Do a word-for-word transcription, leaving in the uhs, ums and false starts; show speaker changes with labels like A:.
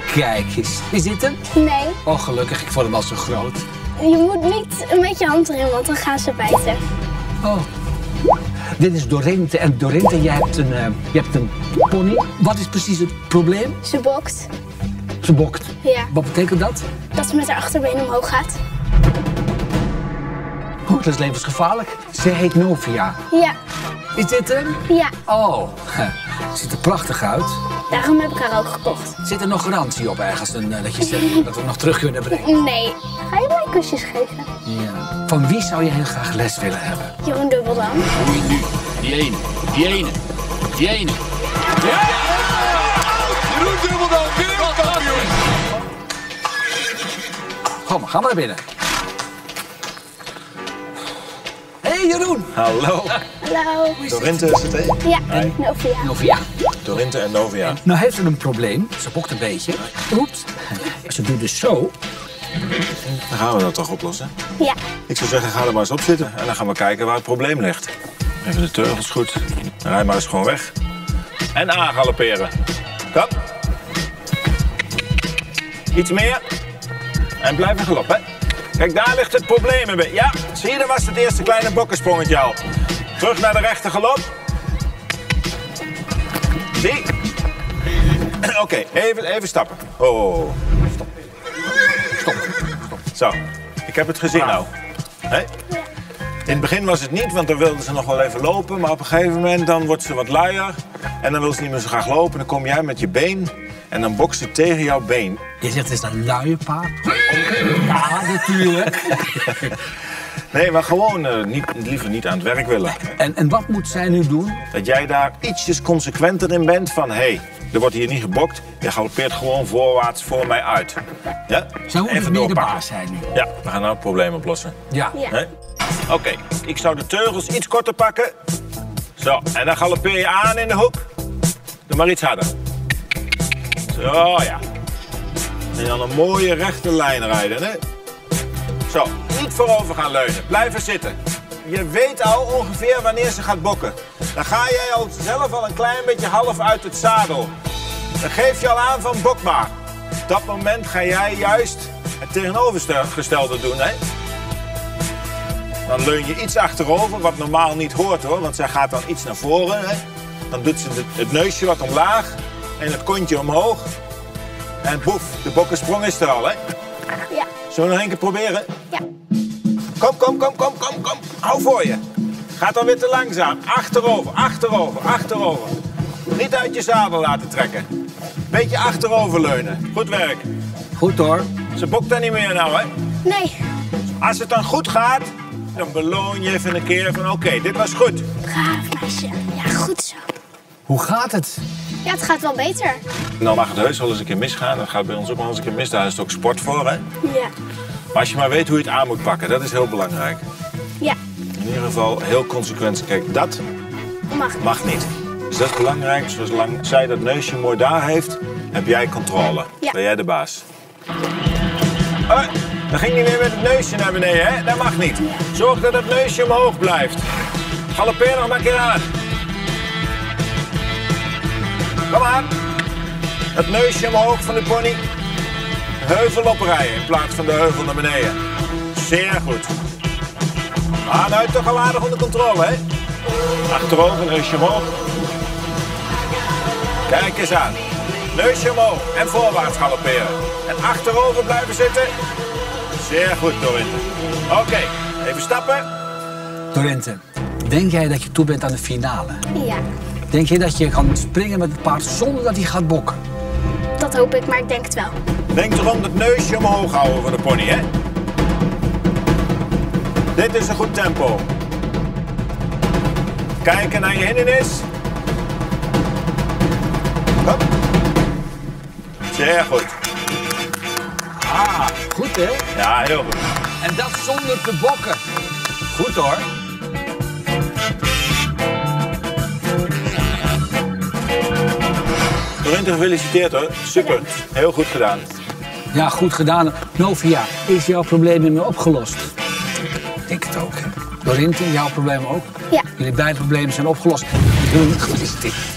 A: Kijk eens. Is dit hem?
B: Nee,
A: Oh, gelukkig. Ik vond hem al zo groot.
B: je moet niet met je hand erin, want dan gaan ze bijten.
A: Oh. Dit is Dorinte. En Dorinte, jij hebt een, uh, je hebt een pony. Wat is precies het probleem?
B: Ze bokt.
A: Ze bokt.
B: Ja,
A: Wat betekent dat?
B: dat ze met haar achterbeen omhoog gaat.
A: Oh, dat is levensgevaarlijk. Ze heet Novia.
B: Ja,
A: Is dit hem?
B: ja,
A: Oh, het ziet er prachtig uit.
B: daarom heb ik haar ook gekocht.
A: Zit er nog garantie op ergens een, uh, dat, je zegt dat we hem nog terug kunnen brengen?
B: Nee, ga je mij kusjes geven?
A: Ja. Van wie zou je heel graag les willen hebben?
B: Jeroen Dubbeldam.
C: Nu, nu. Die ene. Die ene. Die ene. Ja!
D: Jeroen Dubbeldam, wereldkampioen!
A: Kom, ga maar naar binnen. Hé, hey, Jeroen.
E: Hallo.
B: Hallo.
E: Dorinte is het, hè?
B: Ja, Novia.
A: Novia.
E: Dorinte en Novia.
A: Nou heeft ze een probleem. Ze bokt een beetje. Oeps. Ze doet dus zo.
E: Dan gaan we dat toch oplossen?
B: Ja,
E: Ik zou zeggen, ga er maar eens op zitten. En dan gaan we kijken waar het probleem ligt. Even de teugels goed. Dan rij maar eens gewoon weg. En aangalopperen. Kom. Iets meer. En blijf in galop, hè. Kijk, daar ligt het probleem in. Ja, zie je, dat was het eerste kleine bokkensprongetje al. Terug naar de rechte galop. Zie. Oké, okay, even, even stappen. Oh, stop. Stop. Stop. Zo, ik heb het gezien nou. Hè? In het begin was het niet, want dan wilden ze nog wel even lopen. Maar op een gegeven moment dan wordt ze wat luier. En dan wil ze niet meer zo graag lopen. Dan kom jij met je been en dan bokst ze tegen jouw been.
A: Je zegt, het is een luie paard? Ja, natuurlijk.
E: Nee, maar gewoon uh, niet, liever niet aan het werk willen.
A: En, en wat moet zij nu doen?
E: Dat jij daar ietsjes consequenter in bent van... hé, hey, er wordt hier niet gebokt. Je galoppeert gewoon voorwaarts voor mij uit. Ja?
A: Zij moet
E: Even
A: meer de
E: doorpakken.
A: baas zijn nu.
E: Ja, we gaan nou het probleem oplossen.
A: Ja.
B: ja.
E: Oké, okay. Ik zou de teugels iets korter pakken. Zo, en dan galoppeer je aan in de hoek. Doe maar iets harder. Zo, ja. En dan een mooie rechte lijn rijden, hè? Zo, niet voorover gaan leunen. Blijven zitten. Je weet al ongeveer wanneer ze gaat bokken. Dan ga jij al zelf al een klein beetje half uit het zadel. Dan geef je al aan van bokbaar. Op dat moment ga jij juist het tegenovergestelde doen, hè? Dan leun je iets achterover, wat normaal niet hoort, hoor. Want zij gaat dan iets naar voren, hè? Dan doet ze het neusje wat omlaag en het kontje omhoog. En boef, de bokkensprong is er al, hè?
B: Ja.
E: Zullen we nog één keer proberen?
B: Ja.
E: Kom, kom, kom, kom, kom, kom. Hou voor je. Gaat dan weer te langzaam. Achterover, achterover, achterover. Niet uit je zadel laten trekken. Beetje achterover leunen. Goed werk.
A: Goed hoor.
E: Ze bokt dan niet meer nou, hè?
B: Nee,
E: Als het dan goed gaat, dan beloon je even een keer van... oké, okay, dit was goed.
B: braaf meisje. Ja, goed zo.
A: Hoe gaat het?
B: Ja, het gaat wel beter.
E: Dan mag het heus wel eens een keer misgaan. Dat gaat bij ons ook wel eens een keer mis. Daar is het ook sport voor, hè?
B: Ja.
E: Maar als je maar weet hoe je het aan moet pakken, dat is heel belangrijk.
B: Ja,
E: In ieder geval heel consequent. Kijk, dat
B: mag niet.
E: mag niet. Dus dat is belangrijk. Zolang zij dat neusje mooi daar heeft, heb jij controle.
B: Ja.
E: Ben jij de baas. Oh, dan ging hij weer met het neusje naar beneden, hè? Dat mag niet. Zorg dat het neusje omhoog blijft. Galoppeer nog maar een keer aan. Kom aan. Het neusje omhoog van de pony. Heuvel oprijden in plaats van de heuvel naar beneden. Zeer goed. Maar nu toch al aardig onder controle, hè? Achterover, neusje omhoog. Kijk eens aan. Neusje omhoog en voorwaarts galopperen. En achterover blijven zitten. Zeer goed, Dorinte. Oké, okay, even stappen.
A: Dorinte, denk jij dat je toe bent aan de finale?
B: Ja,
A: Denk je dat je kan springen met het paard zonder dat hij gaat bokken?
B: dat hoop ik, maar ik denk het wel.
E: Denk erom het neusje omhoog houden voor de pony, hè? Dit is een goed tempo. Kijken naar je hindernis. Hop. Zeer goed.
A: Ah, goed hè?
E: Ja, heel goed.
A: En dat zonder te bokken. Goed hoor.
E: Dorinte, gefeliciteerd hoor. Super. Heel goed gedaan.
A: Ja, goed gedaan. Novia, is jouw probleem nu opgelost? Ik denk het ook. Dorinte, jouw probleem ook?
B: Ja.
A: Jullie beide problemen zijn opgelost. Gefeliciteerd.